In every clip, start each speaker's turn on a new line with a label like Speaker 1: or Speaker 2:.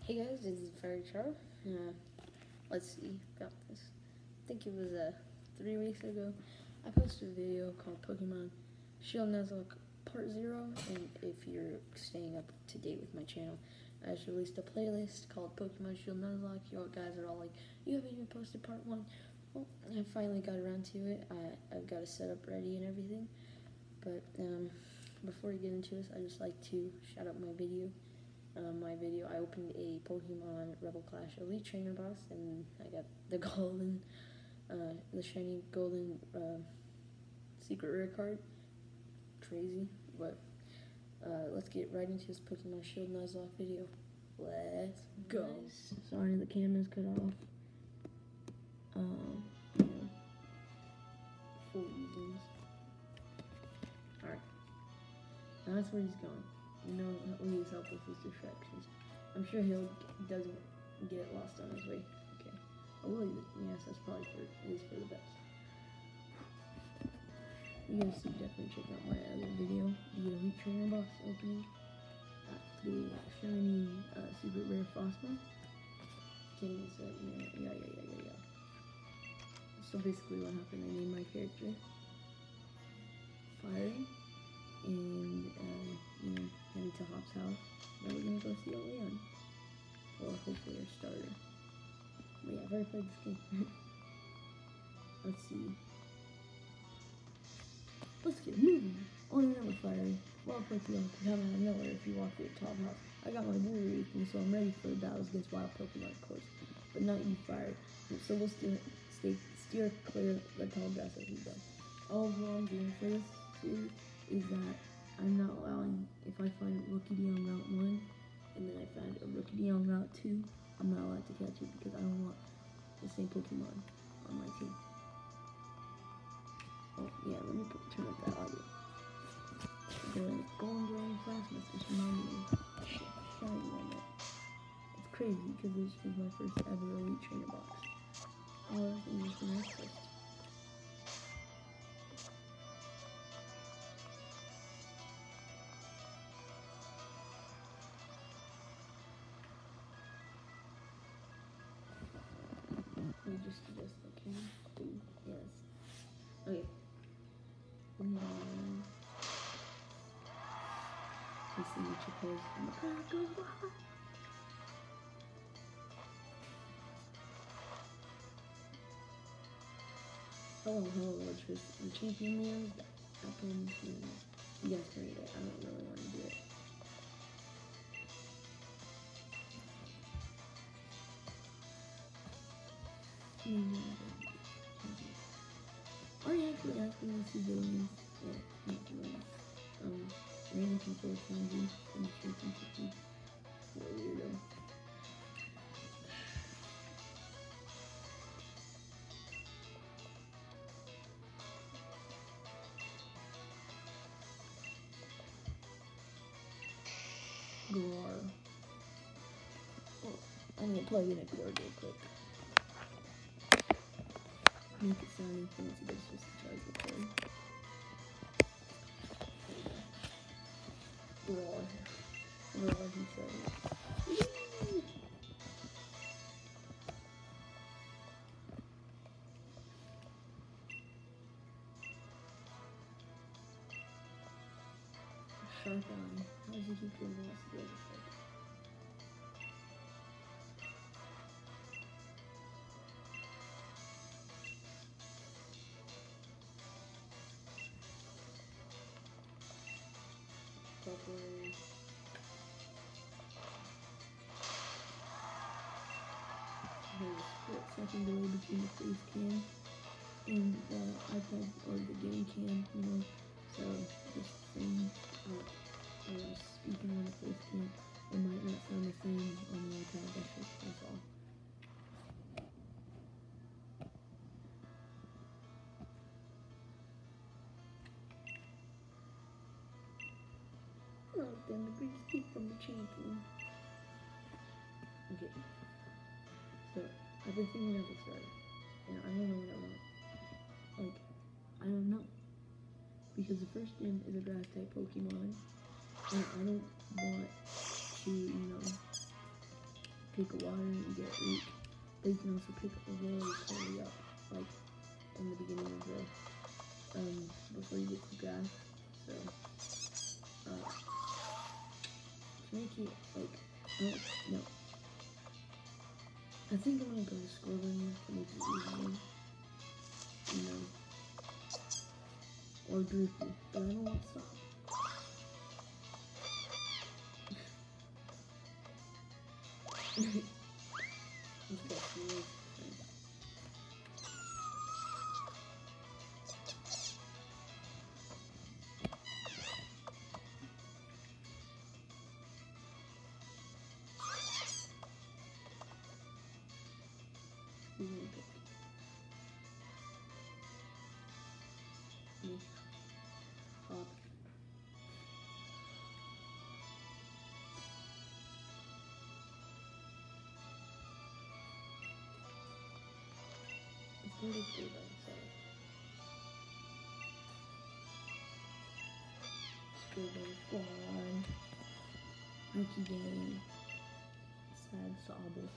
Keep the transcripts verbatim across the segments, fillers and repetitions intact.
Speaker 1: Hey guys, this is Fairy Char. Uh, let's see about this. I think it was uh, three weeks ago. I posted a video called Pokemon Shield Nuzlocke Part Zero, and if you're staying up to date with my channel, I just released a playlist called Pokemon Shield Nuzlocke. You guys are all like, "You haven't even posted Part One." Well, I finally got around to it. I I've got a setup ready and everything. But um, before we get into this, I just like to shout out my video. Um, my video, I opened a Pokemon Rebel Clash Elite Trainer box, and I got the golden, uh, the shiny golden uh, secret rare card. Crazy, but uh, let's get right into this Pokemon Shield Nuzlocke video. Let's go. Nice. Sorry, the camera's cut off. Um, you know, for reasons. Alright, now that's where he's going. You know, he needs help with his distractions. I'm sure he'll doesn't get lost on his way. Okay. Oh, well, yes, that's probably for it is for the best. You guys should definitely check out my other video, the Elite Trainer box opening. Uh, the shiny uh, secret rare Frostma. Can't even say it. Yeah, yeah, yeah, yeah, yeah. So basically, what happened? I named my character Fiery, and uh, you know, headed to Hop's house. Then we're gonna go see a Leon, or hopefully our starter. But yeah, I've already played this game. Let's see. Let's get moving. Oh, remember, Fiery. Well, Pokemon can come out of nowhere if you walk through the top house. I got my Wolverine, so I'm ready for the battles against wild Pokemon, of course. But not you, Fiery. So we'll steer, stay, steer clear the tall grass as we go. All I'm doing for this series is that I'm not allowing, if I find Rookidee on Route one, and then I find a Rookidee on Route two, I'm not allowed to catch it because I don't want the same Pokemon on my team. Oh, yeah, let me put, turn up that audio. The Golden Drain Plasma just reminded me of Shiny on it. It's crazy because this was my first ever Elite Trainer box. Oh, I'm just gonna first. We just suggest okay. Two. Yes. Okay. Um, let's see what you post. Hello, hello, Lordship. The champion Leos. Happens. You guys can read it. I don't really want to do it. Mm-hmm. Or you actually asking the civilians, yeah, not civilians, um, random people with candy and the streets and cookies. What a weirdo. Gar. Oh, I'm gonna plug in a Gar real quick. Make it sound fancy, but it's just a charge record. Roar. Roar, he said. Sharp eye. How does he keep getting lost to the other side? Properly. There's a split second delay between the face cam and the iPad or the game cam, you know. So just saying, uh, when I'm speaking on the face cam, it might not sound the same on the iPad. That's just that's all. Well, then the great speak from the champion. Okay. So I've been thinking about this right, and I don't know what I want. Like, I don't know. Because the first gym is a grass type Pokemon, and I don't want to, you know, pick a water and you get weak. But you can also pick a really totally up, like in the beginning of the, um, before you get to grass. So, uh, to make it, like, oh, no. I think I'm gonna go to Scorbunny to make it easier, you know, or Droopy, but I don't want to stop. Let's go through this. We're gonna pick me. Hop. It's gonna be good though, so. Scribble, Squad, Rookie Day, Sad Sobble.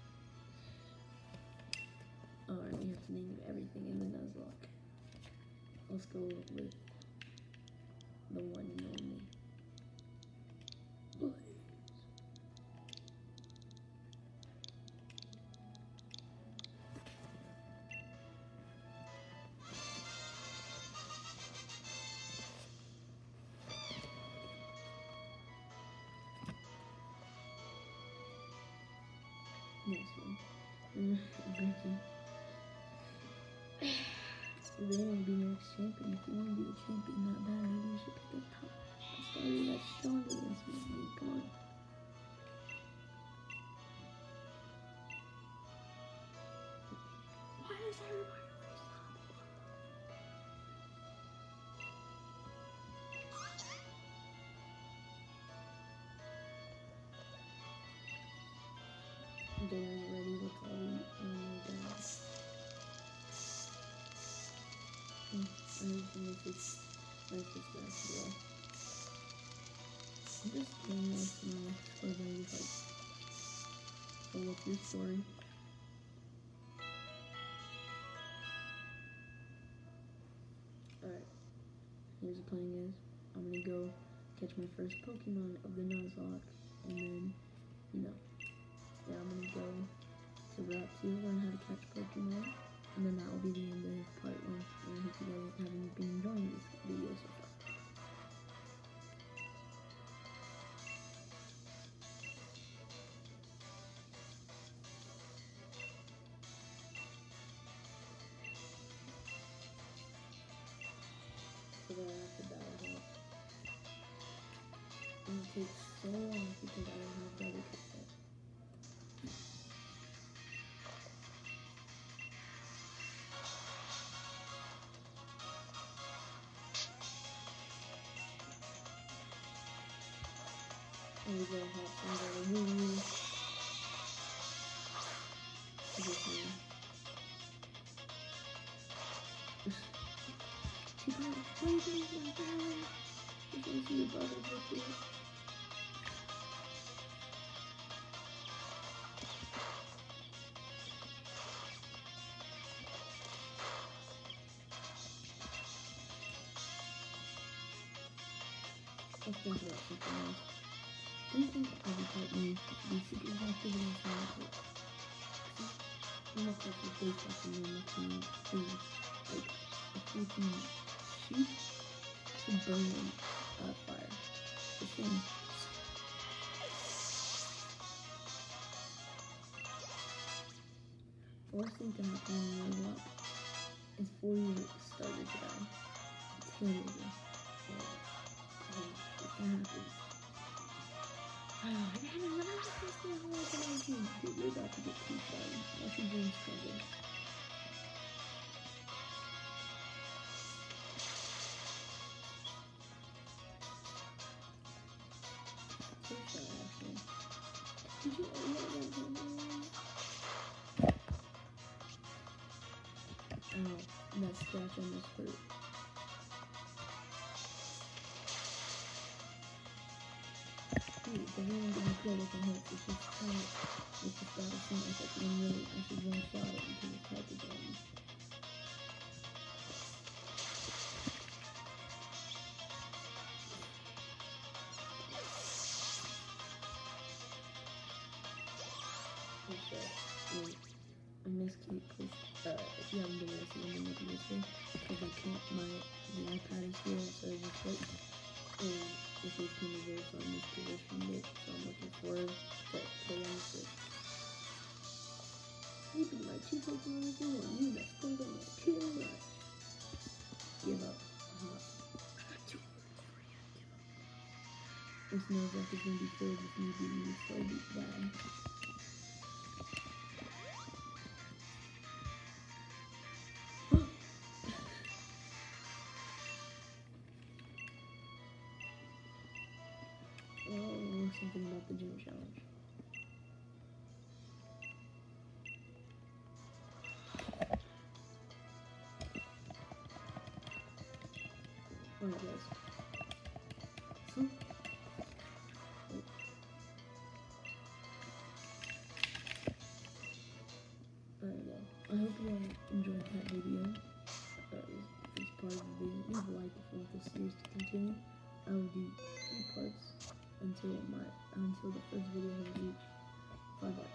Speaker 1: Alright, we have to name everything in the Nuzlocke. Let's go with the one and only. Blaze. Next one. Mm, Drinking. They want to be next champion. If you want to be the champion that bad, maybe you should pick a top a starter that's stronger than me. Come on. Why is everybody getting ready with all the, oh my god. I'm just gonna make this, make this basketball. I'm just playing this now, so then you like, so what's your story? Alright, here's the plan guys. I'm gonna go catch my first Pokemon of the Nuzlocke, and then, you know, then I'm gonna go to Route two, learn how to catch Pokemon, and then that will be the end of part one. And I hope you guys have been enjoying this video so far. So then I have to battle out. And it takes so long because I don't have double kick yet. And we go hop and go to woo woo. This one. People are waiting for the battle. You can see your brother with you. Let's think about something else. Do you think Avatar needs to be super active in this market? You must have to face off in your machine to, like, if you can shoot to burn them uh, fire. The thing. Worst thing to happen in your luck is for your starter to die. It's terrible. If that happens. Oh, and then when I was supposed to have like nineteen, dude, you're about to get too far. Watch your dreams struggle. So shy, actually. Did you ever know that? Ow, that scratch almost hurt. Ooh. because I don't give a play with my head. It's just trying to make this battle seem like I can really actually one shot it into the type of game. Also, wait, I miss Kate because uh, if you haven't been able to see them in the video, because I can't, my the iPad is here, so it's like, and this is kind of very fun, this position it, so I'm looking forward to play on this. Maybe my two Pokemon is in one, you that's going to be too much. Give up. Uh, I got two words for you, give up. This knows like it's going to be filled with me beating you so bad. Oh, something about the gym challenge. Alright guys. So, wait. Alright guys. I hope you all enjoyed that video. Uh, if it's part of the video, leave a like if you want this series to continue. I will do three parts until my until the first video has reached five likes.